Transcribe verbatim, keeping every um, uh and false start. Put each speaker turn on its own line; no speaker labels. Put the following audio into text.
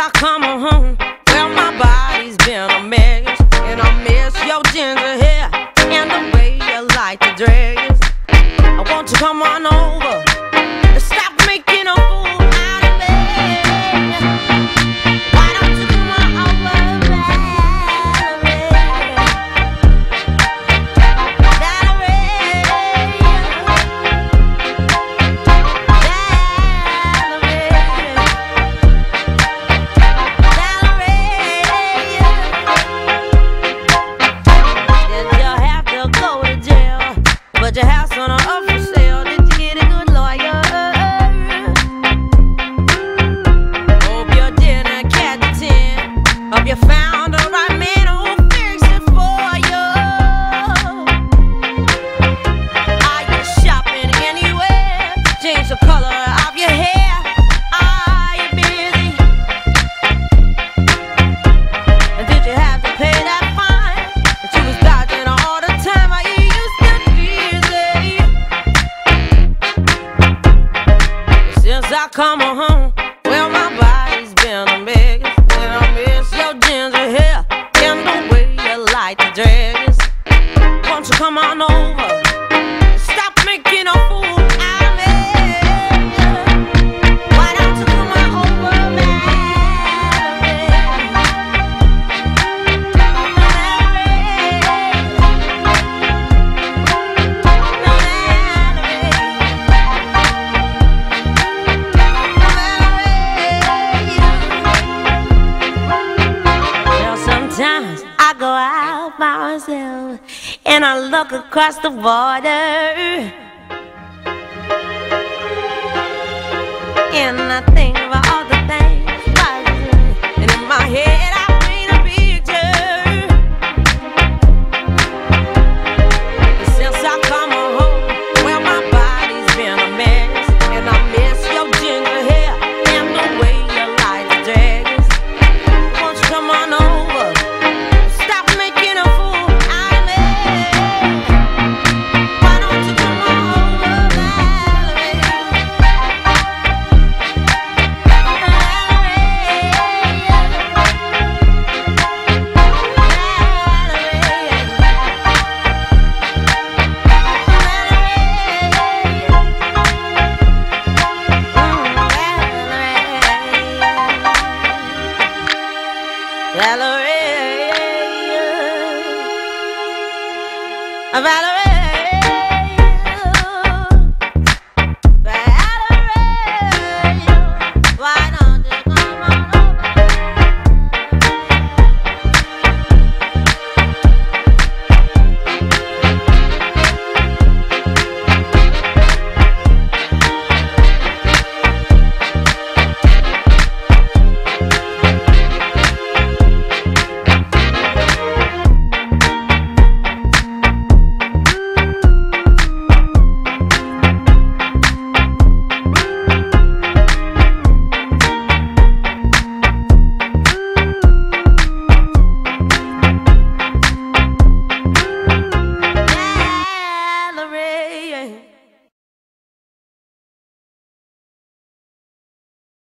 I come home, well, my body's been a mess, and I miss your ginger hair and the way you like to dress. I want you to come on over and stop making a fool out of me. Why don't you come on over, Valerie? Valerie, but your house on up for sale. Did you get a good lawyer? Hope you didn't catch a ten. Hope you found the right man who'll fix it for you. Are you shopping anywhere? Change the color of your hair. Are you busy? And did you have to pay that fine that you was dodging all the time? Are you used to since I come home, well, my body's been a mess, and I miss your ginger hair and the way you like to dress. Won't you come on over? Stop making a fool out of me. Why don't you come on over, sometimes I go out by myself and I look across the water, and I think about all the things I do, and in my head I paint a picture. But since I come home, well, my body's been a mess, and I miss your ginger hair and the way you like to dress. Won't you come on over? Stop making a fool out of me. Why don't you come on over, Valerie? Valerie, Valerie, Valerie, Valerie.